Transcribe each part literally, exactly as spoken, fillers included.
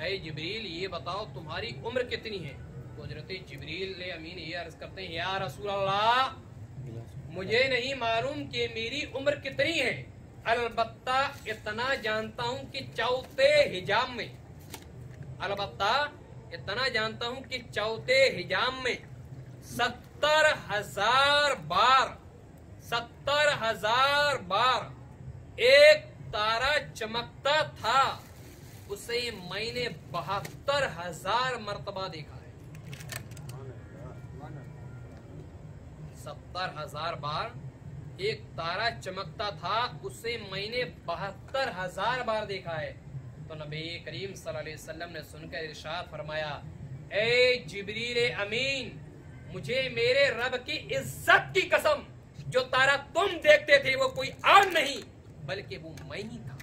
ऐ जिब्रील ये बताओ तुम्हारी उम्र कितनी है? तो हजरत जिब्रील अमीन ये अर्ज करते हैं, या रसूल अल्लाह मुझे नहीं मालूम कि मेरी उम्र कितनी है, अलबत्ता इतना जानता हूँ कि चौथे हिजाब में, अलबत्ता इतना जानता हूँ कि चौथे हिजाब में सत्तर हजार बार सत्तर हजार बार एक तारा चमकता था, उसे मैंने बहत्तर हजार मर्तबा देखा है। सत्तर हजार बार एक तारा चमकता था, उसे मैंने बहत्तर हजार बार देखा है। तो नबी करीम सल्लल्लाहु अलैहि वसल्लम ने सुनकर इरशाद फरमाया, ए जिब्रील अमीन, मुझे मेरे रब की इज्जत की कसम, जो तारा तुम देखते थे वो कोई और नहीं बल्कि वो मैं ही था,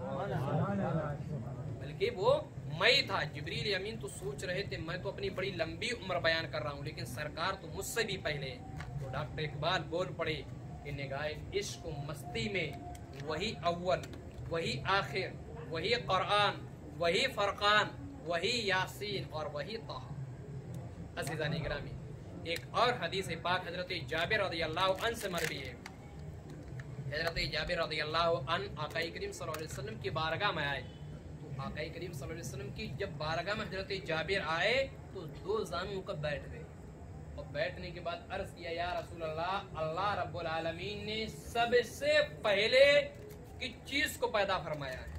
बल्कि वो मैं ही था। जिब्रील अमीन तो सोच रहे थे मैं तो अपनी बड़ी लंबी उम्र बयान कर रहा हूँ, लेकिन सरकार तो मुझसे भी पहले। तो डॉक्टर इकबाल बोल पड़े कि निगाहे इश्क मस्ती में वही अव्वल, वही आखिर, वही कुरान, वही फरकान, वही यासीन और वही ताहा। अज़ीज़ान गिरामी, एक और हदीस पाक हजरत जाबिर रज़ियल्लाहु अन्हु से मरवी है। हजरत जाबिर रज़ियल्लाहु अन्हु आक़ाई करीम सल्लल्लाहु अलैहि वसल्लम की बारगाह में आए। तो आक़ाई करीम सल्लल्लाहु अलैहि वसल्लम की जब बारगाह में हजरत जाबिर आए तो दो जानों का बैठ गए, और बैठने के बाद अर्ज किया, या रसूल अल्लाह, अल्लाह रब्बुल आलमीन ने सबसे पहले किस चीज को पैदा फरमाया है?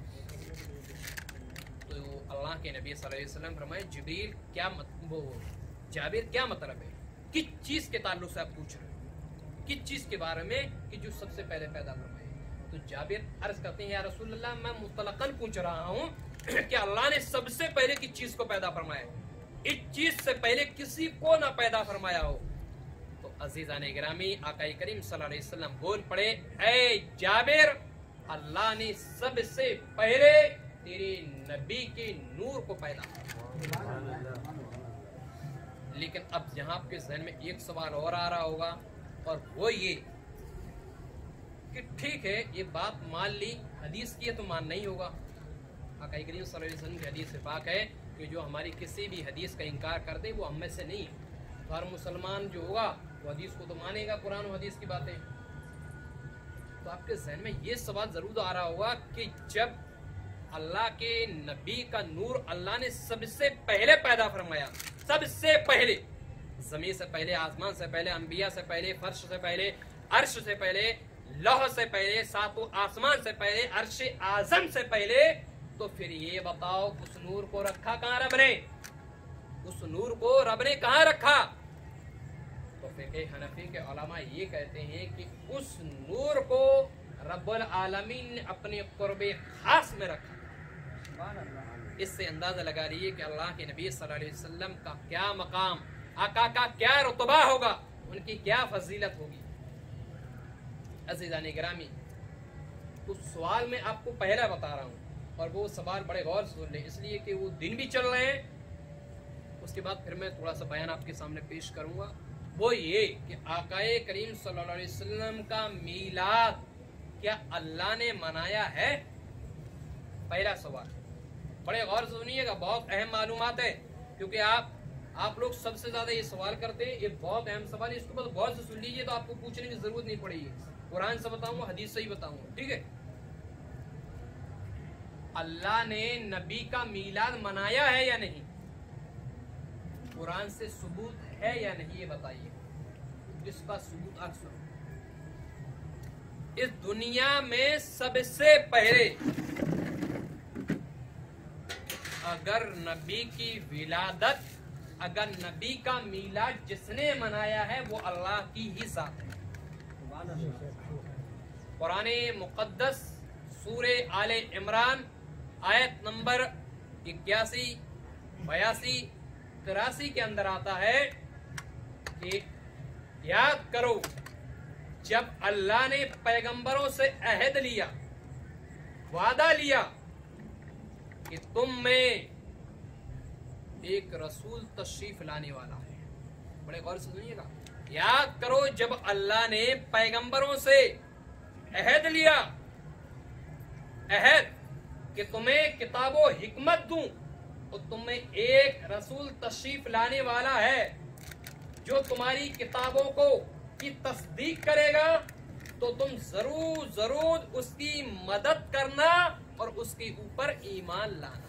तो अल्लाह के नबी सल्लल्लाहु अलैहि वसल्लम फरमाए, जिब्रील क्या मत, वो जाबिर क्या मतलब है, किस चीज के ताल्लुक से आप पूछ रहे हो, किस चीज के बारे में कि जो सबसे पहले पैदा फरमाए? तो जाबिर अर्ज करते हैं, या रसूल अल्लाह, मैं मुतलकन पूछ रहा हूँ कि अल्लाह ने सबसे पहले किस चीज को पैदा फरमाया, इस चीज से पहले किसी को ना पैदा फरमाया हो। तो अजीजान गिरामी, आकाई करीम सल्लल्लाहु अलैहि वसल्लम बोल पड़े, ऐ जाबिर, अल्लाह ने सबसे पहले तेरे नबी के नूर को पैदा किया। लेकिन अब यहाँ आपके ज़हन में एक सवाल और आ रहा होगा, और वो ये कि ठीक है ये बात मान ली, हदीस की है तो मान नहीं होगा। आकाई करीम सल्लल्लाहु अलैहि वसल्लम की हदीस से पाक है कि जो हमारी किसी भी हदीस का इनकार कर दे वो हम में से नहीं है। तो हर मुसलमान जो होगा वो हदीस को तो मानेगा, कुरान और हदीस की बातें। तो आपके जहन में ये सवाल जरूर आ रहा होगा कि जब अल्लाह के नबी का नूर अल्लाह ने सबसे पहले पैदा फरमाया, सबसे पहले, जमीन से पहले, आसमान से पहले, अंबिया से पहले, फर्श से पहले, अर्श से पहले, लौह से पहले, सातों आसमान से पहले, अर्श आजम से पहले, तो फिर ये बताओ उस नूर को रखा कहाँ रब ने? उस नूर को रब ने कहाँ रखा? तो फिर हनफी के उलमा ये कहते हैं कि उस नूर को रब्बुल आलमीन ने अपने कुर्बे खास में रखा। इससे अंदाजा लगा रही है कि अल्लाह के नबी सल्लल्लाहु अलैहि वसल्लम का क्या मकाम, आका का क्या रुतबा होगा, उनकी क्या फजीलत होगी। अज़ीज़ान गिरामी, उस सवाल में आपको पहला बता रहा हूँ, और वो सवाल बड़े गौर से सुन ले, इसलिए कि वो दिन भी चल रहे हैं। उसके बाद फिर मैं थोड़ा सा बयान आपके सामने पेश करूंगा। वो ये कि आकाए करीम सल्लल्लाहु अलैहि वसल्लम का मीलाद क्या अल्लाह ने मनाया है? पहला सवाल बड़े गौर से सुनिएगा, बहुत अहम मालूमात है, क्योंकि आप आप लोग सबसे ज्यादा ये सवाल करते हैं। ये बहुत अहम सवाल है, इसको बस गौर से सुन लीजिए तो आपको पूछने की जरूरत नहीं पड़ेगी। कुरान से बताऊंगा, हदीस से ही बताऊंगा, ठीक है? अल्लाह ने नबी का मीलाद मनाया है या नहीं? कुरान से सबूत है या नहीं, ये बताइए। इसका सबूत आप सुनो। इस दुनिया में सबसे पहले अगर नबी की विलादत, अगर नबी का मीलाद जिसने मनाया है वो अल्लाह की ही साथ है। कुरान मुक़द्दस सूरे आले इमरान आयत नंबर इक्यासी, बयासी, तिरासी के अंदर आता है कि याद करो जब अल्लाह ने पैगंबरों से अहद लिया, वादा लिया कि तुम में एक रसूल तशरीफ लाने वाला है। बड़े गौर से सुनिएगा, याद करो जब अल्लाह ने पैगंबरों से अहद लिया, अहद कि तुम्हें किताबो हिकमत दूं, तो तुम्हें एक रसूल तशरीफ लाने वाला है जो तुम्हारी किताबों को की तस्दीक करेगा, तो तुम जरूर जरूर उसकी मदद करना और उसके ऊपर ईमान लाना।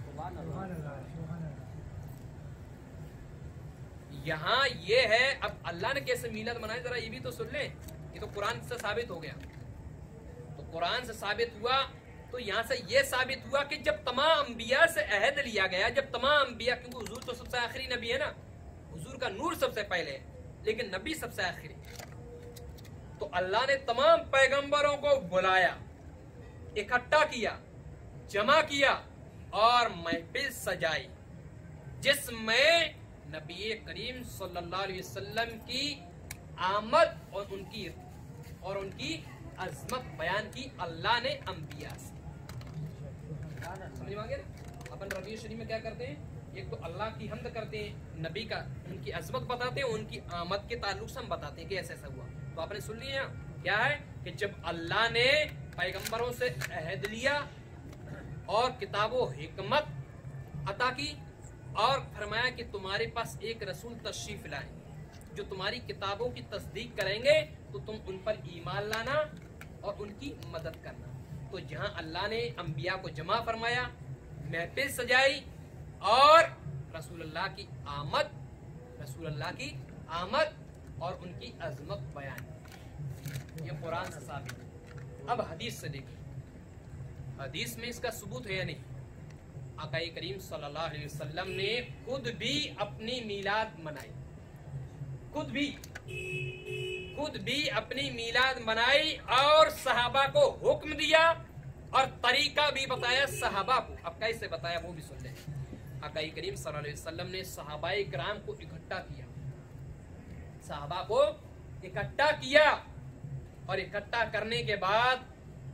यहाँ ये है, अब अल्लाह ने कैसे मिलाद मनाया जरा ये भी तो सुन लें। ये तो कुरान से साबित हो गया। तो कुरान से साबित हुआ तो यहाँ से ये साबित हुआ कि जब तमाम अंबिया से अहद लिया गया, जब तमाम अंबिया, क्योंकि हुजूर तो सबसे आखिरी नबी है ना, हुजूर का नूर सबसे पहले है लेकिन नबी सबसे आखिरी। तो अल्लाह ने तमाम पैगंबरों को बुलाया, इकट्ठा किया, जमा किया और महफिल सजाई जिसमें नबी करीम सल्लल्लाहु अलैहि वसल्लम की आमद और उनकी और उनकी अजमत बयान की अल्लाह ने अंबिया से। समझ में आ गया ना? अपन रबीउल शरीफ में क्या करते हैं, एक तो अल्लाह की हम्द करते हैं, नबी का उनकी अजमत बताते हैं, उनकी आमद के ताल्लुक से हम बताते हैं कि ऐसा ऐसा हुआ। तो आपने सुन लिया क्या है कि जब अल्लाह ने पैगंबरों से अहद लिया और किताबो हिकमत अता की और फरमाया कि तुम्हारे पास एक रसूल तशरीफ लाए जो तुम्हारी किताबों की तस्दीक करेंगे, तो तुम उन पर ईमान लाना और उनकी मदद करना। तो जहां अल्लाह ने अंबिया को जमा फरमाया, महफिल सजाई और रसूलुल्लाह की आमद रसूलुल्लाह की आमद और उनकी अजमत बयान, ये कुरान से साबित है। अब हदीस से देखिए, हदीस में इसका सबूत है या नहीं। आकाए करीम सल्लल्लाहु अलैहि वसल्लम ने खुद भी अपनी मीलाद मनाई, खुद भी खुद भी अपनी मीलाद मनाई और सहाबा को हुक्म दिया और तरीका भी बताया सहाबा को। अब कैसे बताया वो भी सुन लें। आकाए करीम सल्लल्लाहु अलैहि वसल्लम ने सहाबाए किराम को इकट्ठा किया, सहाबा को इकट्ठा किया और इकट्ठा करने के बाद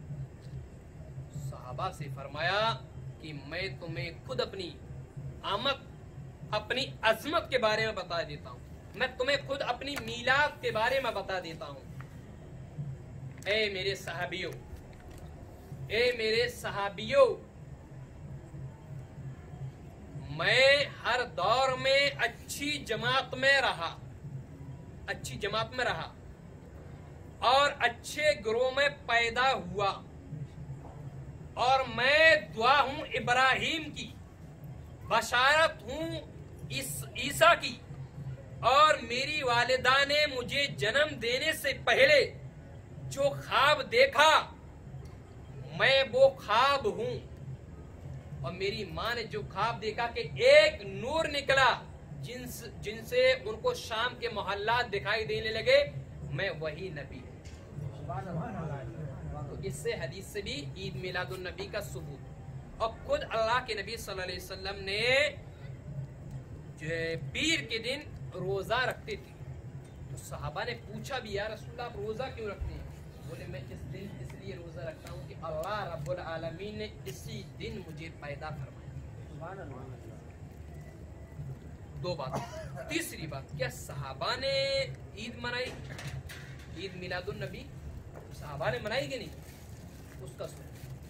सहाबा से फरमाया कि मैं तुम्हें खुद अपनी आमद, अपनी अजमत के बारे में बता देता हूँ, मैं तुम्हें खुद अपनी मीलाद के बारे में बता देता हूँ। ए मेरे सहाबियों, ए मेरे सहाबियों, मैं हर दौर में अच्छी जमात में रहा, अच्छी जमात में रहा और अच्छे गिरोह में पैदा हुआ और मैं दुआ हूं इब्राहिम की, बशारत हूं इस ईसा की, और मेरी वालिदा ने मुझे जन्म देने से पहले जो ख्वाब देखा मैं वो ख्वाब हूं, और मेरी माँ ने जो ख्वाब देखा कि एक नूर निकला जिनस जिनसे उनको शाम के मोहल्लात दिखाई देने लगे, मैं वही नबी हूं। तो इससे हदीस से भी ईद मिलादुन नबी का सबूत। और खुद अल्लाह के नबी सल्लल्लाहु अलैहि वसल्लम ने जो पीर के दिन रोजा रखते थे, तो सहाबा ने पूछा भी, या रसूल आप रोजा क्यों रखते हैं? बोले मैं इस दिन इसलिए रोजा रखता हूँ कि अल्लाह रब्बुल आलमीन ने इसी दिन मुझे पैदा फरमाया। दो बात। तीसरी बात, क्या सहाबा ने ईद मनाई, ईद मिलादुन नबी सहाबा ने मनाई कि नहीं? उसका सुन।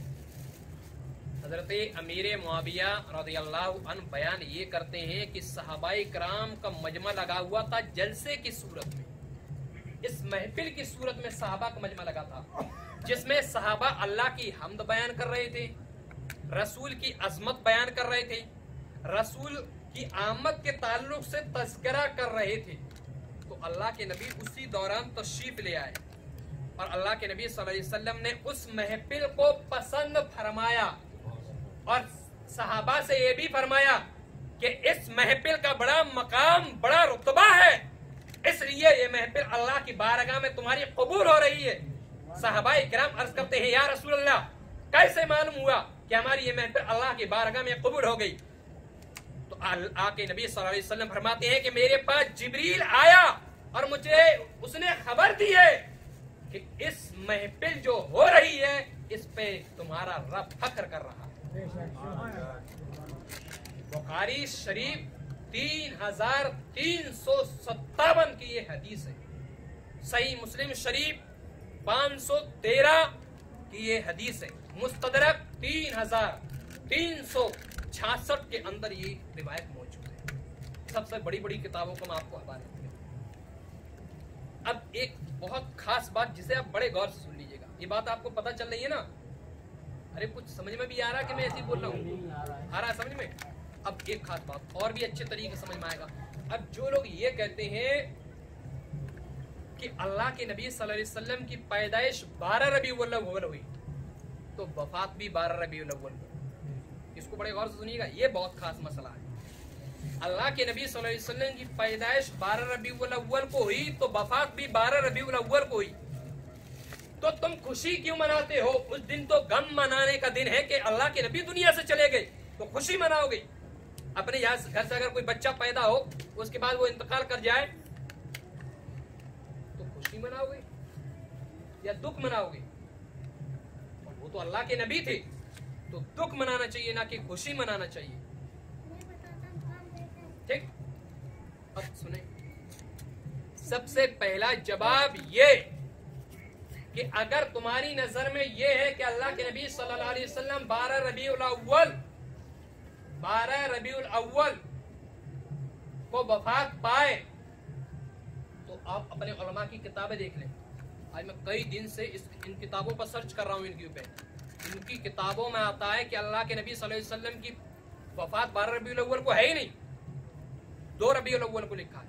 हजरत अमीर मुआविया रज़ियल्लाहु अन्हु बयान ये करते हैं कि सहाबाए किराम का मजमा लगा हुआ था जलसे की सूरत में, इस महफिल की सूरत में सहाबा का मजमा लगा था, जिसमें सहाबा अल्लाह की हम्द बयान कर रहे थे, रसूल की अजमत बयान कर रहे थे, रसूल की आमद के ताल्लुक से तज़किरा कर रहे थे। तो अल्लाह के नबी उसी दौरान तशरीफ ले आए और अल्लाह के नबी सल्लल्लाहु अलैहि वसल्लम ने उस महफिल को पसंद फरमाया और सहाबा से ये भी फरमाया कि इस महफिल का बड़ा मकाम, बड़ा रुतबा है, इसलिए ये महफिल अल्लाह की बारगाह में तुम्हारी कबूल हो रही है। सहाबाए किराम अर्ज करते हैं, या रसूल अल्लाह कैसे मालूम हुआ कि हमारी ये महफिल अल्लाह की बारगाह में कबूल हो गई? तो अल्लाह के नबी सल्लल्लाहु अलैहि वसल्लम फरमाते हैं कि मेरे पास जिब्रील आया और मुझे उसने खबर दी है कि इस महफिल जो हो रही है इस पे तुम्हारा रब फख्र कर रहा है। बुखारी शरीफ तीन हजार तीन सौ सत्तावन की ये हदीस है, सही मुस्लिम शरीफ पाँच सौ तेरह की ये हदीस है, मुस्तदरक तीन हजार तीन सौ छियासठ के अंदर ये रिवायत मौजूद है। सबसे बड़ी बड़ी किताबों को मैं आपको हवाले देता हूं। अब एक बहुत खास बात जिसे आप बड़े गौर से सुन लीजिएगा, ये बात आपको पता चल रही है ना? अरे कुछ समझ में भी आ रहा है कि मैं ऐसे ही बोल रहा हूँ? आ रहा है समझ में? अब एक खास बात और भी अच्छे तरीके से समझ में आएगा। अब जो लोग ये कहते हैं कि अल्लाह के नबी सल्लल्लाहु अलैहि वसल्लम की पैदाइश बारह रबीउल अव्वल हुई, तो वफात भी बारह रबीउल अव्वल हुई। इसको बड़े गौर से सुनिएगा, ये बहुत खास मसला है। अल्लाह के नबी सल्लल्लाहु अलैहि वसल्लम की पैदाइश बारह रबीउल अव्वल को हुई, तो वफात भी बारह रबीउल अव्वल को हुई। तो तुम खुशी क्यों मनाते हो? उस दिन तो गम मनाने का दिन है कि अल्लाह के नबी दुनिया से चले गए, तो खुशी मनाओगे। अपने यहाँ घर से अगर कोई बच्चा पैदा हो, उसके बाद वो इंतकाल कर जाए, तो खुशी मनाओगे या दुख मनाओगे? और वो तो अल्लाह के नबी थे, तो दुख मनाना चाहिए, ना कि खुशी मनाना चाहिए। ठीक? अब सुने, सबसे पहला जवाब ये कि अगर तुम्हारी नजर में ये है कि अल्लाह के नबी सल्लल्लाहु अलैहि वसल्लम बारह रबीउल अव्वल बारह रबीउल अव्वल को वफात पाए, तो आप अपने उलमा की किताबें देख लें। आज मैं कई दिन से इस इन किताबों पर सर्च कर रहा हूँ, इनके ऊपर। इनकी किताबों में आता है कि अल्लाह के नबी सल्लल्लाहु अलैहि वसल्लम की वफात बारह रबीउल अव्वल को है ही नहीं, दो रबीउल अव्वल को लिखा है।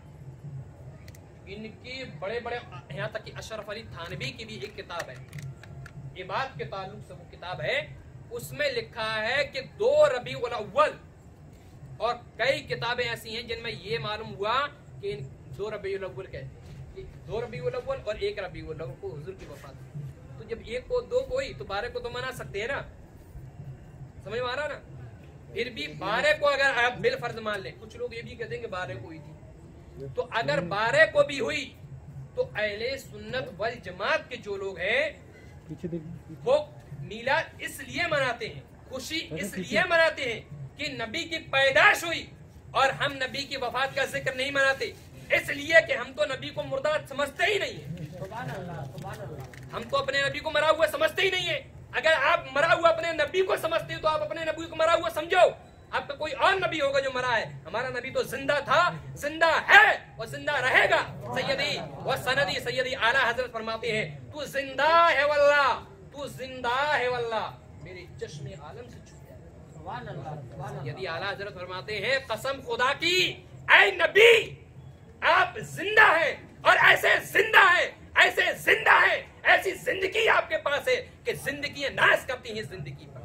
इनकी बड़े बड़े, यहाँ तक कि अशरफ अली थानवी की भी एक किताब है, इबाद के ताल्लुक से वो किताब है, उसमें लिखा है कि दो रबीउल अव्वल। और कई किताबें ऐसी हैं जिनमें ये मालूम हुआ कि इन दो रबीउल अव्वल कहते हैं, दो रबीउल अव्वल और एक रबीउल अव्वल को हुजूर की वफात हुई। तो जब एक को दो को हुई, तो बारह को तो मना सकते हैं ना? समझ में आ रहा ना? फिर भी बारह को अगर आप बिल फर्ज मान ले, कुछ लोग ये भी कहते हैं कि बारह को हुई थी, तो अगर बारह को भी हुई, तो अहले सुन्नत वल जमात के जो लोग हैं वो मिलाद इसलिए मनाते हैं, खुशी इसलिए मनाते हैं कि नबी की पैदाइश हुई, और हम नबी की वफात का जिक्र नहीं मनाते, इसलिए कि हम तो नबी को मुर्दा समझते ही नहीं है। हम तो अपने नबी को मरा हुआ समझते ही नहीं है। अगर आप मरा हुआ अपने नबी को समझते हो, तो आप अपने नबी को मरा हुआ समझो। आपका कोई और नबी होगा जो मरा है, हमारा नबी तो जिंदा था, जिंदा है और जिंदा रहेगा। सैयदी व सनदी सैयदी आला हजरत फरमाते हैं, तू जिंदा है वल्लाह, तू जिंदा है वल्लाह, मेरे चश्मे आलम से छू जाए। यदि आला हजरत फरमाते हैं, कसम खुदा की ऐ नबी आप जिंदा है, और ऐसे जिंदा है, ऐसे जिंदा है, ऐसी जिंदगी आपके पास है कि जिंदगी नाश करती है जिंदगी पर।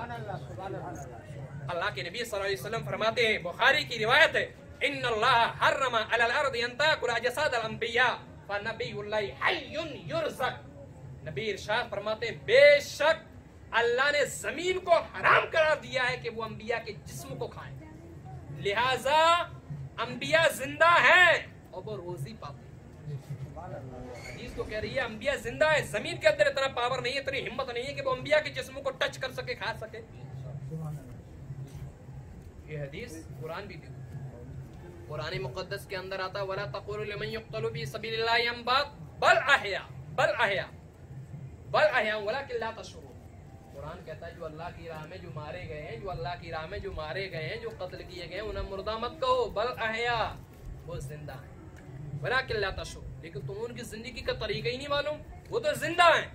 अल्लाह के नबी सल्लल्लाहु अलैहि वसल्लम फरमाते हैं, बुखारी की रिवायत है, इन्नल्लाह हर्रमा अलल अर्द यंताकुल अजसादल अंबिया फनबियुल्लाहि हय्युन युरज़क। नबी इरशाद फरमाते हैं, बेशक अल्लाह ने जमीन को हराम करार दिया है कि वो अंबिया के जिस्म को खाएं, लिहाजा अंबिया जिंदा है और वो रोजी पाते हैं। हदीस तो कह रही है अंबिया जिंदा है, जमीन के अंदर इतना पावर नहीं है, इतनी हिम्मत नहीं है कि वो अंबिया के जिस्म को टच कर सके, खा सके। ये हदीस कुरान भी देखो, कुरान मुकद्दस के अंदर आता है, वला तक़ूलू लिमन युक़्तलू फी सबीलिल्लाहि अमवात बल अहया बल अहया बल अहया वलाकिन ला तशऊरून। कुरान कहता है जो अल्लाह की राह में जो मारे गए हैं, जो अल्लाह की राह में जो मारे गए हैं, जो कत्ल किए गए हैं, उन्हें मुर्दा मत कहो, बल अहया, वो जिंदा है, वलाकिन ला तशऊरून। लेकिन तुम उनकी जिंदगी का तरीका ही नहीं मालूम, वो तो जिंदा है,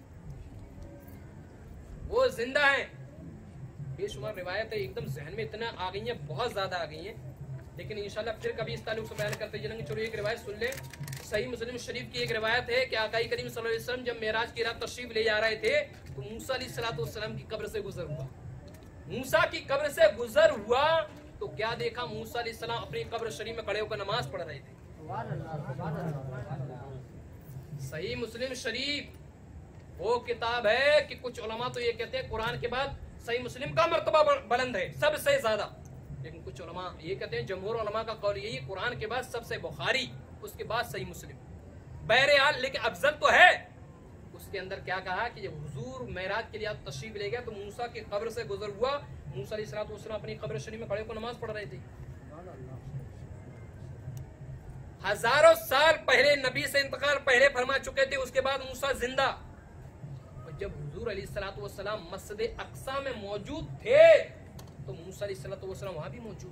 वो जिंदा है। बेशुमार रिवायत है, एकदम जहन में इतना आ गई है, बहुत ज्यादा आ गई है, लेकिन इंशाल्लाह फिर कभी इस ताल्लुक से बयान करते चलेंगे। चलो एक रिवायत सुन ले। सही मुस्लिम शरीफ की एक रिवायत है कि आकाई करीम सल्लल्लाहु अलैहि वसल्लम जब मेराज की रात तशरीफ ले जा रहे थे, तो मूसा अलैहिस्सलाम की कब्र से गुजर हुआ। मूसा की कब्र से गुजर हुआ तो क्या देखा, मूसा अलैहिस्सलाम अपनी कब्र शरीफ में खड़े होकर नमाज पढ़ रहे थे। सही मुस्लिम शरीफ वो किताब है कि कुछ उलमा तो ये कहते हैं कुरान के बाद सही मुस्लिम का मर्तबा बुलंद है सबसे ज्यादा, लेकिन कुछ उलमा ये कहते हैं, जमहूर उलमा का कौल यही, कुरान के बाद सबसे बुखारी, उसके बाद सही मुस्लिम। बहरहाल लेकिन अफजल तो है। उसके अंदर क्या कहा कि जब हुजूर मेराज के लिए तशरीफ ले गया, तो मूसा की कब्र से गुजर हुआ, मूसा अलैहिस्सलाम अपनी कब्र शरीफ में खड़े होकर नमाज पढ़ रहे थे। हजारों साल पहले नबी से इंतकाल पहले फरमा चुके थे, उसके बाद मूसा जिंदा। और जब हुजूर अलैहिस्सलाम मस्जिद अक्सा में मौजूद थे, तो मूसा अलैहिस्सलाम वहां भी मौजूद।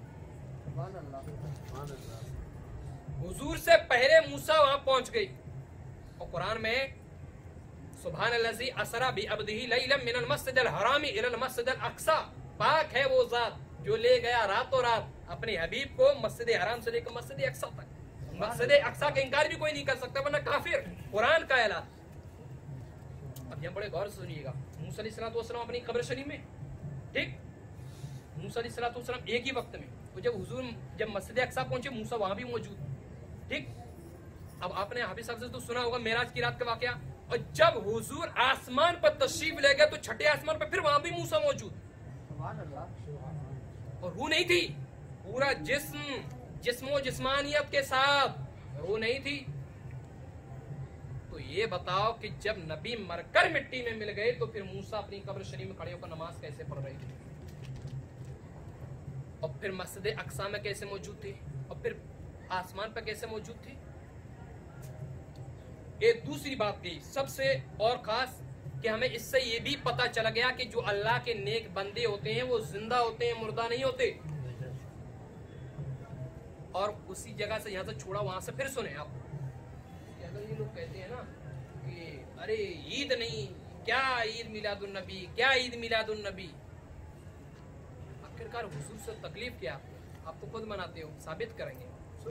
हुजूर से पहले मूसा वहां पहुंच गई। और कुरान में सुब्हानल्लज़ी असरा बि अब्दिही लैलन मिनल मस्जिदिल हरामी इलल मस्जिदिल अक्सा, पाक है वो जात जो ले गया रातों रात अपने हबीब को मस्जिद हराम से लेकर मस्जिद अक्सा तक। मस्जिद अक्सा का इंकार भी कोई नहीं कर सकता वरना काफिर, कुरान का ऐलान। अब यहाँ बड़े गौर से सुनिएगा, मूसा अलैहिस्सलाम अपनी कब्र शरीफ में, ठीक, मूसा अलैहिस्सलाम एक ही वक्त में, तो जब हुजूर जब मस्जिद अक्सा पहुंचे मूसा वहां भी मौजूद, ठीक। अब आपने हाफिज साहब से तो सुना होगा मेराज की रात का वाकया, और जब हुजूर आसमान पर तशरीफ ले गए तो छठे आसमान पर फिर वहां भी मूसा मौजूद, और रूह नहीं थी, पूरा जिस्म जिस्मो जिस्मानियत के साथ, रूह नहीं थी। तो ये बताओ कि जब नबी मरकर मिट्टी में मिल गए तो फिर मूसा अपनी कब्र शरीफ में खड़े होकर नमाज कैसे पढ़ रहे थे, और फिर मस्जिद अक्सा में कैसे मौजूद थे, और फिर आसमान पर कैसे मौजूद थे। एक दूसरी बात थी सबसे और खास कि हमें इससे ये भी पता चला गया कि जो अल्लाह के नेक बंदे होते हैं वो जिंदा होते हैं, मुर्दा नहीं होते। और उसी जगह से यहाँ से छोड़ा वहां से फिर सुने आप, ये लोग कहते हैं ना कि अरे ईद नहीं, क्या ईद मिलादुन नबी, क्या ईद मिलादुन नबी। आखिरकार हुजूर से तकलीफ क्या आपको, आप तो खुद मनाते हो, साबित करेंगे।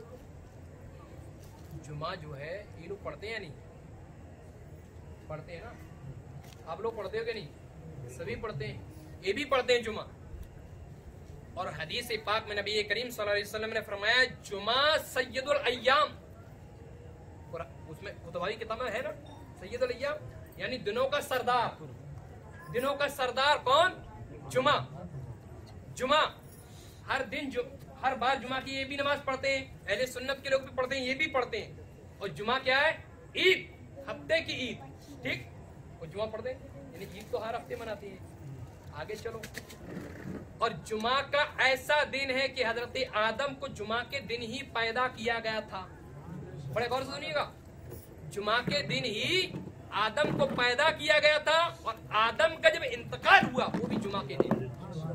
जुमा जो है ये लोग पढ़ते हैं नहीं, पढ़ते हैं ना, आप लोग पढ़ते हो कि नहीं, सभी पढ़ते हैं, ये भी पढ़ते हैं जुमा। और हदीस पाक में नबी करीम सल्लल्लाहु अलैहि वसल्लम ने फरमाया जुमा सय्यदुल अय्याम, उसमें खुतबावी किताब में है ना सय्यदुल अय्याम, यानी दिनों का सरदार, दिनों का सरदार कौन, जुमा। जुमा हर दिन जु, हर बार जुमा की ये भी नमाज पढ़ते हैं, अहले सुन्नत के लोग भी पढ़ते हैं, ये भी पढ़ते हैं। और जुमा क्या है, ईद, हफ्ते की ईद, ठीक, और जुमा पढ़ते हैं, यानी ईद तो हर हफ्ते मनाती है। आगे चलो, और जुमा का ऐसा दिन है कि हजरत आदम को जुमा के दिन ही पैदा किया गया था। बड़े गौर से सुनिएगा, जुमा के दिन ही आदम को पैदा किया गया था, और आदम का जब इंतकाल हुआ वो भी जुमा के दिन।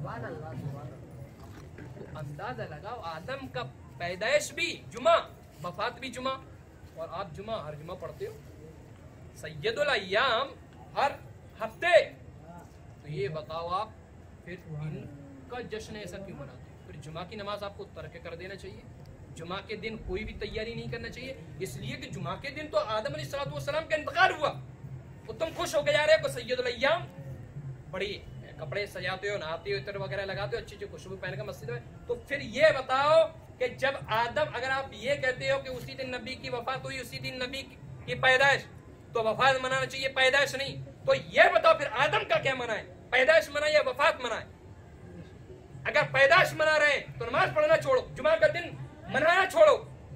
तो अंदाजा लगाओ, आदम का पैदाइश भी जुमा, वफात भी जुमा, और आप जुमा हर जुमा पढ़ते हो, सैयदुल अय्याम हर हफ्ते। तो ये बताओ आप फिर इनका जश्न ऐसा क्यों मनाते हैं? फिर जुमा की नमाज आपको तर्क कर देना चाहिए, जुमा के दिन कोई भी तैयारी नहीं करना चाहिए, इसलिए कि जुमा के दिन तो आदम अलैहिस्सलाम का इंतकाल हुआ, तो तुम खुश होकर जा रहे हो सैयदुल अय्याम, बड़ी कपड़े सजाते हो, नहाते हो, इत्र वगैरह लगाते हो, अच्छी अच्छी खुशबू पहनकर मस्जिद में। तो फिर ये बताओ कि जब आदम, अगर आप ये कहते हो कि उसी दिन नबी की वफात हुई, उसी दिन नबी की पैदाइश, तो वफात मनाना चाहिए, पैदाइश नहीं। तो ये बताओ फिर आदम का क्या मनाए, पैदाइश मनाए या वफात मनाए? अगर पैदाइश मना रहे हैं तो नमाज पढ़ना छोड़ो, जुमा का दिन मनाना छोड़ो।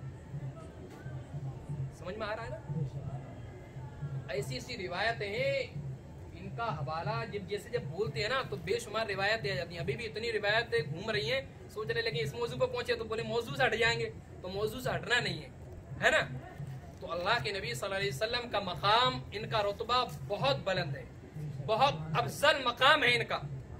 समझ में आ रहा है ना? ऐसी ऐसी रिवायतें हैं, इनका हवाला जब जैसे जब बोलते हैं ना तो बेशुमार रिवायतें आ जाती हैं। अभी भी इतनी रिवायतें घूम रही हैं, सोच रहे लेकिन इस मौजू पर पहुंचे तो बोले मौजू से हट जाएंगे, तो मौजू से हटना नहीं है, है ना। तो अल्लाह के नबी सल्लल्लाहु अलैहि वसल्लम का मकाम, इनका रुतबा बहुत बुलंद है, बहुत अफजल मकाम है इनका।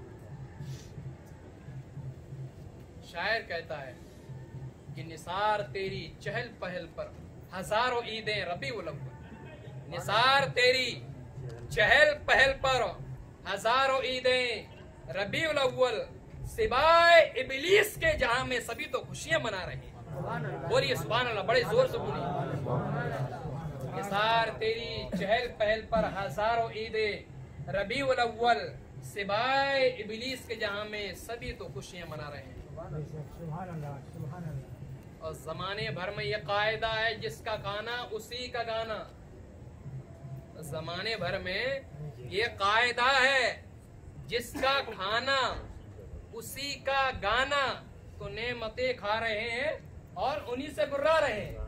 शायर कहता है कि निसार तेरी चहल पहल पर हजारों ईदें रबीउल अव्वल, निसार तेरी चहल पहल पर हजारों ईदें रबीउल अव्वल, सिवाय इबलीस के जहां में सभी तो खुशियां मना रहे हैं। बोलिए सुभान अल्लाह, बड़े जोर से बोलिए। निसार तेरी चहल पहल पर हजारों ईदें रबीउल अव्वल, सिवाय इबलीस के जहां में सभी तो खुशियां मना रहे हैं। और जमाने भर में ये कायदा है, जिसका गाना उसी का गाना। जमाने भर में ये कायदा है, जिसका खाना उसी का गाना। तो नेमतें खा रहे हैं और उन्हीं से गुर्रा रहे हैं।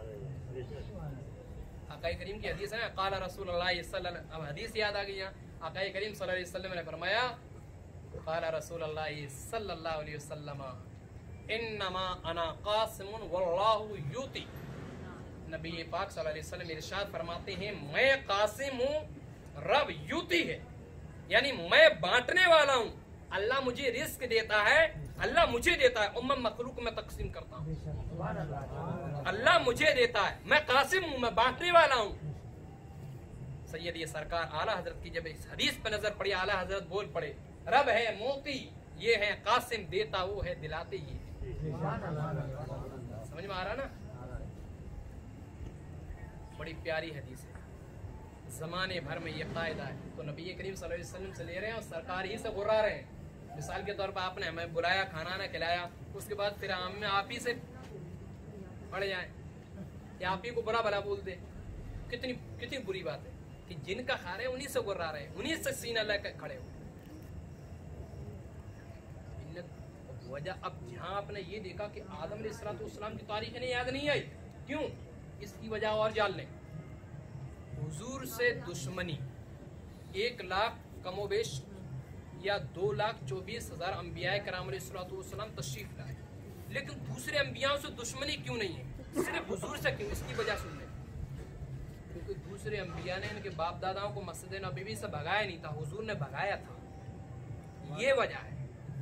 आका करीम की हदीस है, काला रसूलुल्लाह सल्लल्लाहु, अब हदीस याद आ गई। आका करीम सल्लल्लाहु अलैहि वसल्लम ने फरमाया, काला रसूलुल्लाह सल्लल्लाहु अलैहि वसल्लम इन्नमा अना कासिमुन वल्लाहु यूती। नबी पाक सल्लल्लाहु अलैहि वसल्लम इरशाद फरमाते हैं, मैं कासिम हूँ, रब यूती है, यानी मैं बांटने वाला हूँ। अल्लाह मुझे रिस्क देता है, अल्लाह मुझे देता है और मैं मखलूक में तकसीम करता हूँ। अल्लाह मुझे देता है, मैं कासिम हूँ, मैं बांटने वाला हूँ। सैयद ये सरकार आला हजरत की जब इस हदीस पर नजर पड़ी, आला हजरत बोल पड़े, रब है मोती, ये है कासिम, देता वो है, दिलाते ये। समझ में आ रहा ना? बड़ी प्यारी हदीस है। जमाने भर में ये कायदा है, तो नबी करीम सल्लल्लाहु अलैहि वसल्लम से ले रहे हैं और सरकार ही से गुर्रा रहे हैं। मिसाल के तौर पर आपने हमें बुलाया, खाना ना खिलाया, उसके बाद फिर हम आप ही से पड़ जाए या आप ही को बुरा भला बोल दे, कितनी कितनी बुरी बात है कि जिनका खा रहे हैं उन्हीं से गुर्रा रहे हैं, उन्हीं से सीना लेकर खड़े हो। वजह अब जहाँ आपने ये देखा कि आदम अलैहिस्सलाम की तारीख इन्हें याद नहीं आई, क्यों? इसकी वजह और जान लें। हुजूर से दुश्मनी एक लाख कमोबेश या दो लाख चौबीस हजार अम्बिया कराम अलैहिस्सलाम तशरीफ लाए, लेकिन दूसरे अम्बियाओं से दुश्मनी क्यों नहीं है? सिर्फ हुजूर से क्यों? इसकी वजह सुन लें। क्योंकि दूसरे अम्बिया ने इनके बाप दादाओं को मस्जिद नबवी से भगाया नहीं था, हुजूर ने भगाया था। ये वजह है।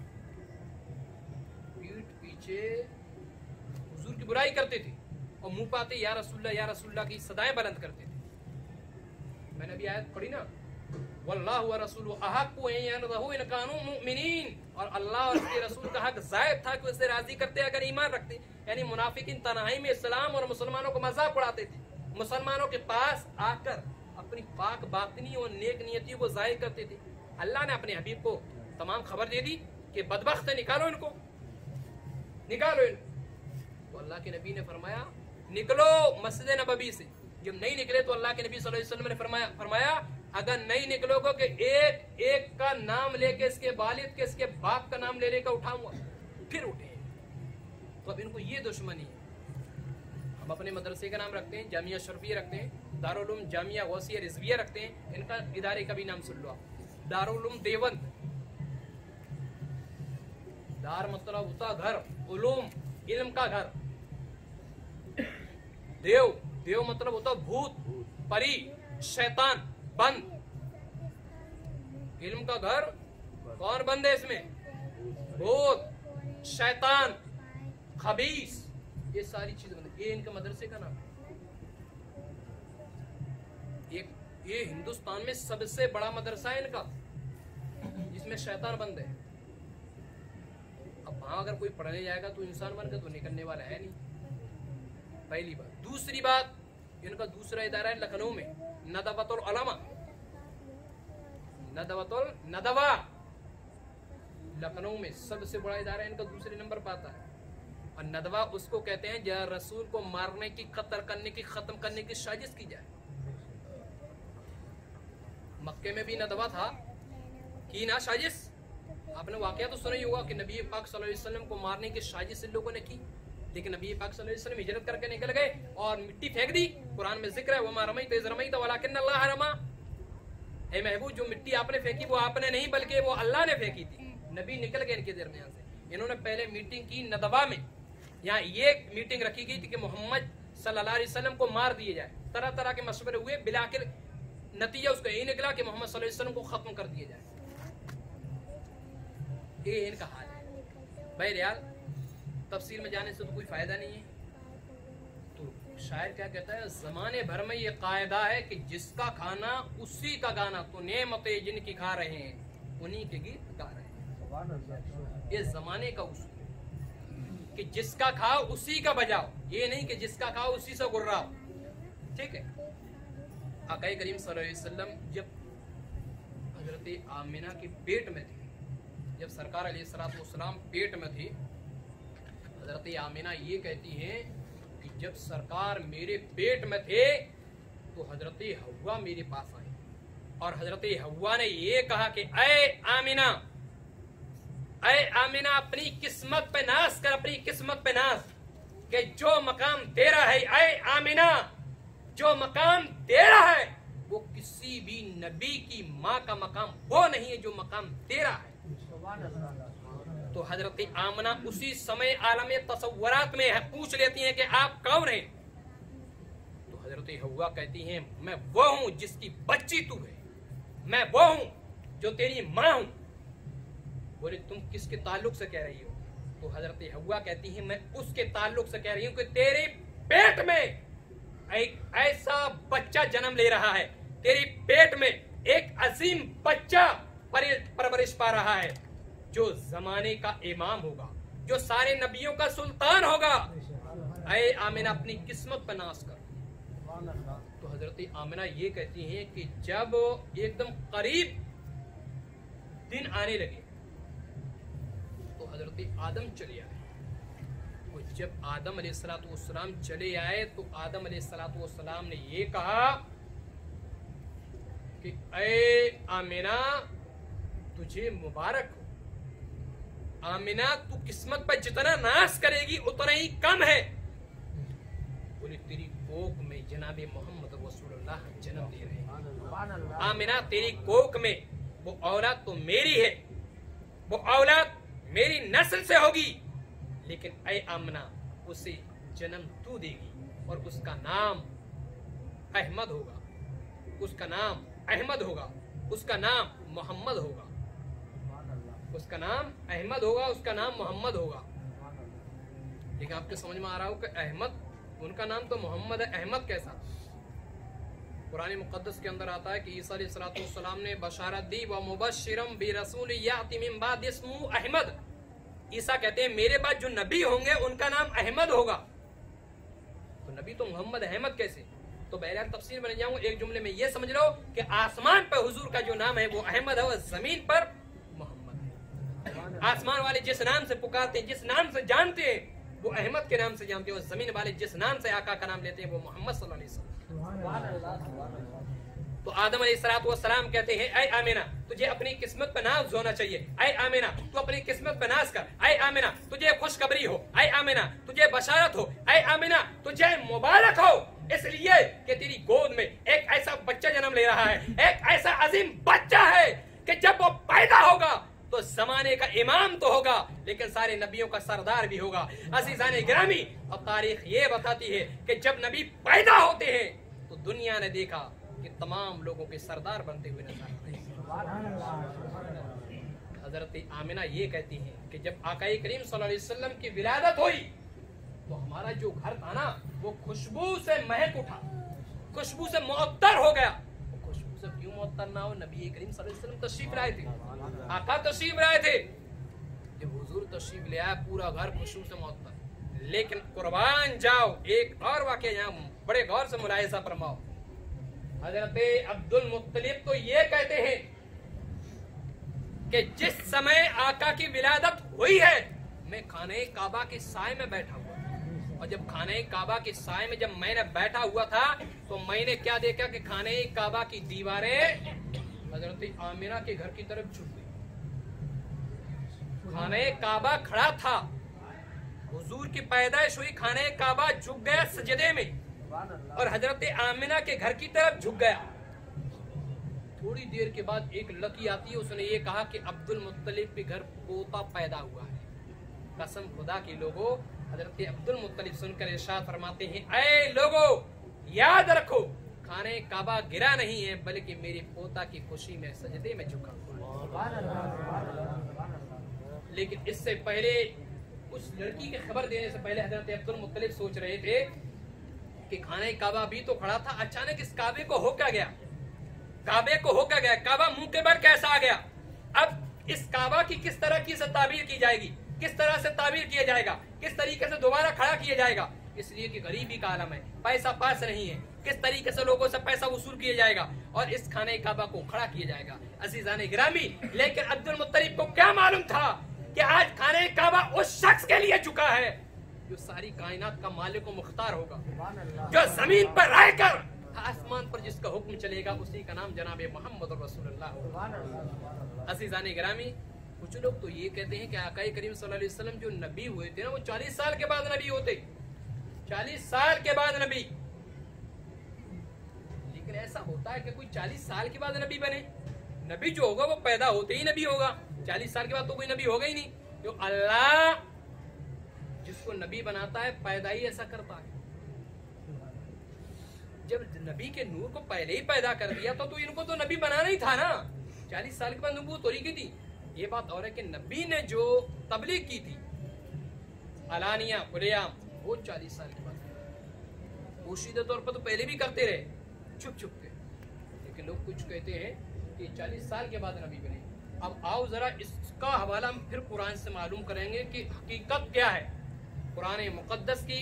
पीठ पीछे हुजूर की बुराई करते थे और मुंह पाते या रसूलुल्लाह या रसूलुल्लाह की सदाएं बुलंद करते थे। मैंने अभी आयत पढ़ी ना, वल्लाहु व रसूलुहु अहक्कु अन यरदहु इन कानू मुमिनीन, और अल्लाह और उसके रसूल का हक जायद था कि उसे राजी करते अगर ईमान रखते। यानी मुनाफिकीन तन्हाई में इस्लाम और मुसलमानों को मजाक उड़ाते थे, मुसलमानों के पास आकर अपनी पाक बातिनी और नेक नियतियों को जाहिर करते थे। अल्लाह ने अपने हबीब को तमाम खबर दे दी कि बदबख्त है, निकालो इनको, निकालो इनको। तो अल्लाह के नबी ने फरमाया निकलो मस्जिद नबवी से। जब नहीं निकले तो अल्लाह के नबी सल्लल्लाहु अलैहि वसल्लम ने फरमाया फरमाया अगर नहीं निकलोगे कि एक एक का नाम लेके, इसके वालिद के, इसके बाप का नाम ले लेकर उठाऊंगा, फिर उठे। तो अब इनको ये दुश्मनी है। हम अपने मदरसे का नाम रखते हैं, जामिया शरफिया रखते हैं, दारुल उलूम जामिया गौसिया रिजविया रखते हैं। इनका इदारे का भी नाम सुन लो आप, दारुल उलूम देवबंद। दार मतलब होता घर, उलूम इल्म का घर, देव देव मतलब होता भूत परी शैतान, बंद इल्म का घर। कौन बंद है इसमें? भूत शैतान खबीस, ये सारी चीजें बंद। ये इनके मदरसे का नाम। एक ये हिंदुस्तान में सबसे बड़ा मदरसा है इनका, जिसमें शैतान बंद है। अब वहां अगर कोई पढ़ने जाएगा तो इंसान बनकर तो निकलने वाला है नहीं, पहली बात। दूसरी बात, इनका दूसरा इदारा है लखनऊ में, नदवतुल उलमा, नदवतुल नदवा, लखनऊ में सबसे बड़ा इदारा इनका दूसरे नंबर पर आता है। और नदवा उसको कहते हैं जहाँ रसूल को मारने की, कत्ल करने की, खत्म करने की साजिश की जाए। मक्के में भी नदवा था की ना साजिश। आपने वाकया तो सुना ही होगा कि नबी पाक सल्लल्लाहु अलैहि वसल्लम को मारने की साजिश इन लोगों ने की, लेकिन नबी पाक सल्लल्लाहु अलैहि वसल्लम हिजरत करके निकल गए और मिट्टी फेंक दी। कुरान में जिक्र है वमा रमैत इज़ रमैत वलाकिन्न अल्लाह रमा। ए महबूब, जो मिट्टी आपने फेंकी वो आपने नहीं बल्कि वो अल्लाह ने फेंकी थी। नबी निकल गए इनके दरमियान से। इन्होंने पहले मीटिंग की नदवा में, यहाँ ये मीटिंग रखी गई थी कि मोहम्मद सल्लल्लाहु अलैहि वसल्लम को मार दिए जाए। तरह तरह के मशवरे हुए, बिलाखिर नतीजा उसका यही निकला कि मोहम्मद सल्लल्लाहु अलैहि वसल्लम को खत्म कर दिया जाए। ये इनका हाल है। बहरहाल तफसील में जाने से तो कोई फायदा नहीं है। तो शायर क्या कहता है, जमाने भर में ये कायदा है कि जिसका खाना उसी का गाना, तो नेमतें जिनकी खा रहे हैं उन्हीं के गीत गा रहे हैं। ये जमाने का उसूल है कि जिसका खाओ उसी का बजाओ, ये नहीं कि जिसका खाओ उसी से गुर्राओ। ठीक है। आका करीम सल्लल्लाहु अलैहि वसल्लम जब हजरत आमिना के पेट में थे, जब सरकार अलैहिस्सलाम पेट में थी, हजरत आमिना ये कहती हैं कि जब सरकार मेरे पेट में थे तो हजरत हव्वा मेरे पास आई और हजरत हव्वा ने ये कहा कि ऐ आमिना, ऐ आमिना, अपनी किस्मत पे नाज कर, अपनी किस्मत पे नाज, कि जो मकाम तेरा है, ऐ आमिना, जो मकाम तेरा है वो किसी भी नबी की माँ का मकाम वो नहीं है जो मकाम तेरा है। तो हजरत आमना उसी समय आलम तसव्वुरात में है, पूछ लेती हैं कि आप कौन हैं? तो हजरत हव्वा कहती हैं मैं वो हूं जिसकी बच्ची तू है, मैं वो हूं जो तेरी माँ हूं। बोले तुम किसके ताल्लुक से कह रही हो? तो हजरत हव्वा कहती है मैं उसके ताल्लुक से कह रही हूँ कि तेरे पेट में एक ऐसा बच्चा जन्म ले रहा है, तेरे पेट में एक अजीम बच्चा परवरिश पा रहा है जो जमाने का इमाम होगा, जो सारे नबियों का सुल्तान होगा। ऐ आमिना अपनी किस्मत पर नाश कर। तो हजरत आमिना ये कहती हैं कि जब एकदम करीब दिन आने लगे तो हजरत आदम चले आए। तो जब आदम अलैहिस्सलाम चले आए तो आदम अलैहिस्सलाम ने ये कहा कि ऐ आमिना तुझे मुबारक हो, आमिना तू किस्मत पर जितना नाश करेगी उतना ही कम है। बोले तेरी कोख में जनाबे मोहम्मद रसूलुल्लाह जन्म ले रहे हैं। आमिना तेरी कोख में वो औलाद तो मेरी है, वो औलाद मेरी नस्ल से होगी, लेकिन ऐ आमिना उसे जन्म तू देगी और उसका नाम अहमद होगा, उसका नाम अहमद होगा, उसका नाम मोहम्मद होगा, उसका नाम अहमद होगा, उसका नाम मोहम्मद होगा। लेकिन आपको समझ में आ रहा हो कि अहमद उनका नाम तो मोहम्मद है, अहमद कैसा? कुरान मुकद्दस के अंदर आता है कि ईसा अलैहिस्सलाम ने बशारत दी व मुबश्शिरम बिरसूल याति मिन बाद इस्मुहु अहमद। ईसा कहते हैं मेरे बाद जो नबी होंगे उनका नाम अहमद होगा। तो नबी तो मोहम्मद, अहमद कैसे? तो बहरहाल तफसीर में जाऊंगा, एक जुमले में ये समझ लो कि आसमान पर हुजूर का जो नाम है वो अहमद है और जमीन पर मोहम्मद है। आसमान वाले जिस नाम से पुकारते हैं, जिस नाम से जानते हैं, वो अहमद के नाम से जानते हैं, और जमीन वाले जिस नाम से आका का नाम लेते हैं वो मोहम्मद सल्लल्लाहु अलैहि वसल्लम। तो आदम अलैहिस्सलाम कहते हैं ऐ आमिना तुझे अपनी किस्मत पर नाज होना चाहिए, ऐ आमिना तू अपनी किस्मत पर नाज कर, ऐ आमिना तुझे खुशखबरी हो, ऐ आमिना तुझे बशारत हो, ऐ आमिना तुझे मुबारक हो, इसलिए कि तेरी गोद में एक ऐसा बच्चा जन्म ले रहा है, एक ऐसा अजीम बच्चा है कि जब वो पैदा होगा तो जमाने का इमाम तो होगा लेकिन सारे नबियों का सरदार भी होगा। अज़ीज़ान गिरामी, और तारीख ये बताती है कि जब नबी पैदा होते हैं तो दुनिया ने देखा कि तमाम लोगों के सरदार बनते हुए नजर आते हैं। हजरत आमिना ये कहती हैं कि जब आकाए करीम सल्लल्लाहु अलैहि वसल्लम की विलादत हुई तो हमारा जो घर था ना वो खुशबू से महक उठा, खुशबू से मुअत्तर हो गया। खुशबू से क्यों मुअत्तर ना हो? नबी करीम सल्लल्लाहु अलैहि वसल्लम तशरीफ लाए थे, आका तशरीफ लाए थे। जब हुजूर तशरीफ ले आया पूरा घर खुशबू से मुअत्तर। लेकिन कुर्बान जाओ, एक और वाकया यहाँ बड़े गौर से मुलाहिजा फरमाओ। हजरत अब्दुल मुत्तलिब तो ये कहते हैं कि जिस समय आका की विलादत हुई है मैं खाने काबा के साए में बैठा हुआ, और जब खाने काबा के साए में जब मैंने बैठा हुआ था तो मैंने क्या देखा कि खाने काबा की दीवारें हजरत आमिना के घर की तरफ झुक गई। खाने काबा खड़ा था, हुजूर की पैदाइश हुई, खाने काबा झुक गया सजदे में और हजरत आमिना के घर की तरफ झुक गया। थोड़ी देर के बाद एक लड़की आती है, उसने ये कहा कि अब्दुल मुत्तलिब के घर पोता पैदा हुआ है। कसम खुदा की लोगों, हजरत अब्दुल मुत्तलिब सुनकर इरशाद फरमाते हैं ऐ लोगों याद रखो खाने काबा गिरा नहीं है बल्कि मेरे पोता की खुशी में सजदे में झुका हुआ। लेकिन इससे पहले उस लड़की की खबर देने से पहले हजरत अब्दुल मुत्तलिब सोच रहे थे कि खाने काबा भी तो खड़ा था, अचानक इस काबे को हो क्या गया, काबे को हो क्या गया, काबा मुंह के बल कैसा आ गया। अब इस काबा की किस तरह की से ताबीर की जाएगी, किस तरह से ताबीर किया जाएगा, किस तरीके से दोबारा खड़ा किया जाएगा। इसलिए कि गरीबी का आलम है, पैसा पास नहीं है, किस तरीके से लोगों से पैसा वसूल किया जाएगा और इस खाने काबा को खड़ा किया जाएगा। अजीजान गिरामी, लेकिन अब्दुल मुत्तलिब को क्या मालूम था कि आज खाने काबा उस शख्स के लिए झुका है जो सारी कायनात का मालिक व मुख्तार होगा, जो जमीन पर रहकर आसमान पर जिसका हुक्म चलेगा उसी का नाम जनाबे मोहम्मद रसूलुल्लाह। अजीजान गिरामी, कुछ लोग तो ये कहते हैं कि आकाए करीम सल्लल्लाहु अलैहि वसल्लम जो नबी हुए थे ना वो चालीस साल के बाद नबी होते, चालीस साल के बाद नबी। लेकिन ऐसा होता है कि कोई चालीस साल के बाद नबी बने? नबी जो होगा वो पैदा होते ही नबी होगा, चालीस साल के बाद तो कोई नबी होगा ही नहीं। जो अल्लाह जिसको नबी बनाता है पैदा ही ऐसा करता है। जब नबी के नूर को पहले ही पैदा कर दिया तो, तो इनको तो नबी बनाना ही था ना। चालीस साल के बाद नबूवत हो रही की थी, ये बात और है कि नबी ने जो तबलीग की थी अलानिया खुलेआम, वो चालीस साल के बाद, पोशीदा तौर पर तो पहले भी करते रहे छुप छुप के, लेकिन लोग कुछ कहते हैं कि चालीस साल के बाद नबी बने। अब आओ जरा इसका हवाला हम फिर कुरान से मालूम करेंगे कि हकीकत क्या है। कुरान मुक़द्दस की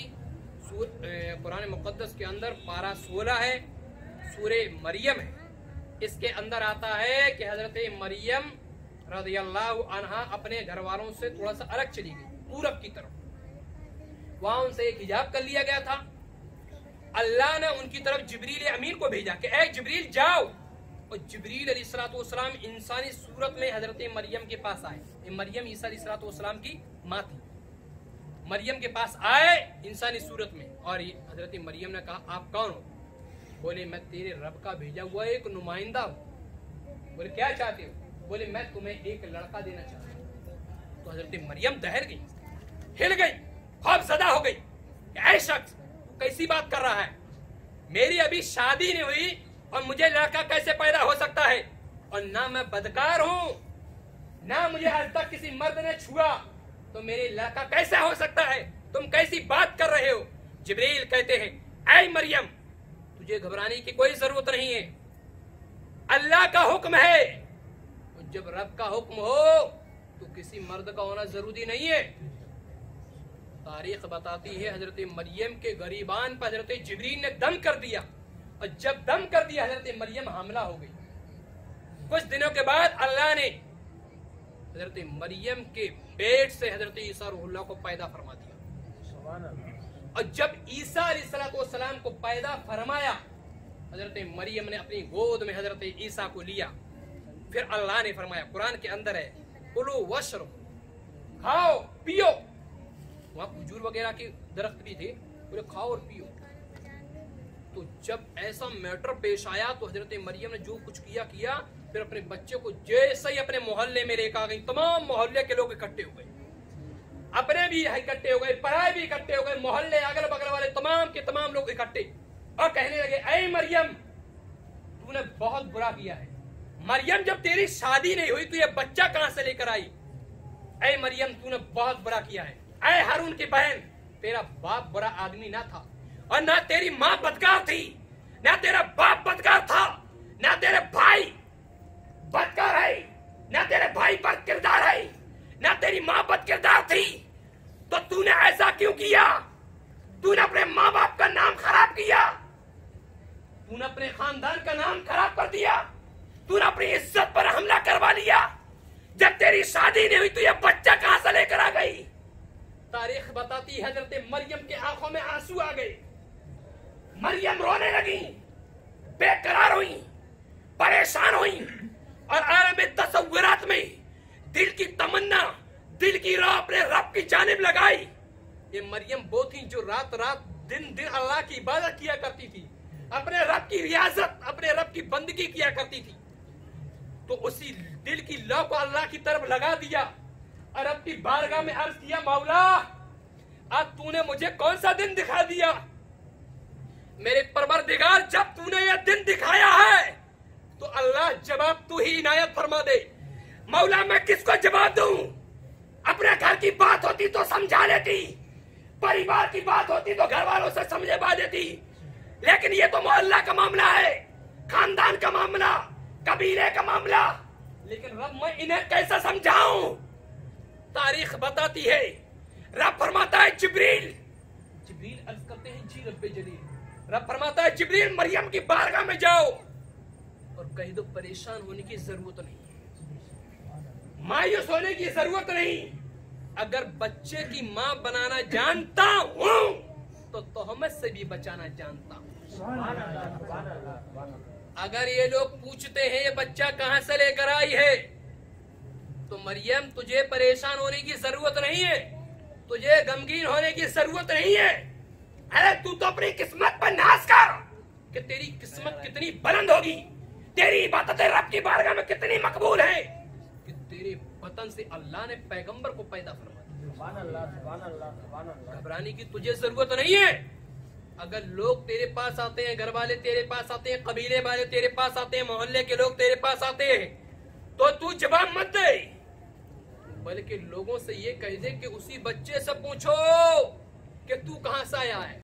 कुरान मुक़द्दस के अंदर पारा सोलह है, सूरे मरियम है। इसके अंदर आता है कि हजरत मरियम रज़ियल्लाहु अन्हा अपने घर वालों से थोड़ा सा अलग चली गई पूरब की तरफ, वहां उनसे एक हिजाब कर लिया गया था। अल्लाह ने उनकी तरफ जिब्रील अमीन को भेजा कि ऐ जिब्रील जाओ, और जिब्रील अलैहिस्सलाम इंसानी सूरत में हजरत मरियम के पास आए। मरियम ईसा अलैहिस्सलाम की माँ थी। मरियम के पास आए इंसानी सूरत में, और हजरत मरियम ने कहा आप कौन हो? बोले मैं तेरे रब का भेजा हुआ एक नुमाइंदा हूँ। बोले क्या चाहते हो? बोले मैं तुम्हें एक लड़का देना चाहता हूँ। तो हजरत मरियम दहर गई, हिल गई, खौफज़दा हो गई। ऐ शख्स कैसी बात कर रहा है? मेरी अभी शादी नहीं हुई और मुझे लड़का कैसे पैदा हो सकता है? और ना मैं बदकार हूँ, ना मुझे आज तक किसी मर्द ने छुआ, तो मेरे लड़का कैसे हो सकता है? तुम कैसी बात कर रहे हो? जिब्रील कहते हैं ऐ मरियम तुझे घबराने की कोई जरूरत नहीं है, अल्लाह का हुक्म है, और जब रब का हुक्म हो तो किसी मर्द का होना जरूरी नहीं है। तारीख बताती है हजरत मरियम के गरीबान पर हजरत जिब्रील ने दम कर दिया, और जब दम कर दिया हजरत मरियम हमला हो गई। कुछ दिनों के बाद अल्लाह ने हजरत मरियम के पेट से हजरत ईसा रूहुल्लाह को पैदा फरमा दिया। और जब ईसा अलैहिस्सलाम को पैदा फरमाया, हजरत मरियम ने अपनी गोद में हजरत ईसा को लिया। फिर अल्लाह ने फरमाया, कुरान के अंदर है कुलू वशरबू, खाओ पियो। वहां खजूर वगैरह के दरख्त भी थे, बोले खाओ और पियो। तो जब ऐसा मैटर पेश आया तो हजरत मरियम ने जो कुछ किया किया, फिर अपने बच्चे को जैसे ही अपने मोहल्ले में लेकर आ गई, तमाम मोहल्ले के लोग इकट्ठे हो गए, अपने भी इकट्ठे हो गए, पराए भी इकट्ठे हो गए, मोहल्ले अगल बगल वाले तमाम के तमाम लोग इकट्ठे, और कहने लगे ऐ मरियम तूने बहुत बुरा किया है। मरियम जब तेरी शादी नहीं हुई तो ये बच्चा कहां से लेकर आई? ऐ मरियम तूने बहुत बुरा किया है। ऐ हारून की बहन तेरा बाप बुरा आदमी ना था, और ना तेरी माँ बदकार थी, ना तेरा बाप बदकार था, ना तेरे भाई बदकार है, ना तेरे भाई पर किरदार है, ना तेरी माँ बद किरदार थी। तो तूने ऐसा क्यों किया? तूने अपने माँ बाप का नाम खराब किया, तूने अपने खानदान का नाम खराब कर दिया, तूने अपनी इज्जत पर हमला करवा लिया। जब तेरी शादी नहीं हुई तो ये बच्चा कहां से लेकर आ गई? तारीख बताती है हजरत मरियम की आंखों में आंसू आ गए। मरियम रोने लगी, बेकरार हुई, परेशान हुई, और आलम तसव्वुरात में दिल की तमन्ना, दिल की राह अपने रब की जानिब लगाई। ये मरियम वो थी जो रात रात दिन दिन अल्लाह की इबादत किया करती थी, अपने रब की रियाजत, अपने रब की बंदगी किया करती थी। तो उसी दिल की लौ को अल्लाह की तरफ लगा दिया और अपनी बारगाह में अर्ज किया, मौला आज तूने मुझे कौन सा दिन दिखा दिया? मेरे परवरदिगार जब तूने यह दिन दिखाया है तो अल्लाह जवाब तू ही इनायत फरमा दे। मौला मैं किसको जवाब दूं? अपने घर की बात होती तो समझा लेती, परिवार की बात होती तो घर वालों से समझा देती, लेकिन ये तो मोहल्ला का मामला है, खानदान का मामला, कबीले का मामला, लेकिन रब मैं इन्हें कैसे समझाऊं? तारीख बताती है, रब फरमाता है जिब्रील जिब्रील अर्ज करते हैं जी रब्बे जलील, रब फरमाता है जिब्रील मरियम की बारगाह में जाओ और कह दो परेशान होने की जरूरत नहीं, मायूस होने की जरूरत नहीं। अगर बच्चे की माँ बनाना जानता हूँ तो तोहमत से भी बचाना जानता हूँ। अगर ये लोग पूछते हैं ये बच्चा कहाँ से लेकर आई है, तो मरियम तुझे परेशान होने की जरूरत नहीं है, तुझे गमगीन होने की जरूरत नहीं है। अरे तू तो अपनी किस्मत पर नाज कर कि तेरी किस्मत कितनी बुलंद होगी, तेरी इबादतें रब की बारगाह में कितनी मकबूल है कि तेरे वतन से अल्लाह ने पैगंबर को पैदा फरमा दिया। घबराने की तुझे जरूरत नहीं है। अगर लोग तेरे पास आते हैं, घर वाले तेरे पास आते हैं, कबीले वाले तेरे पास आते हैं, मोहल्ले के लोग तेरे पास आते हैं, तो तू जवाब मत दे, बल्कि लोगों से ये कह दे कि उसी बच्चे से पूछो कि तू कहां से आया है।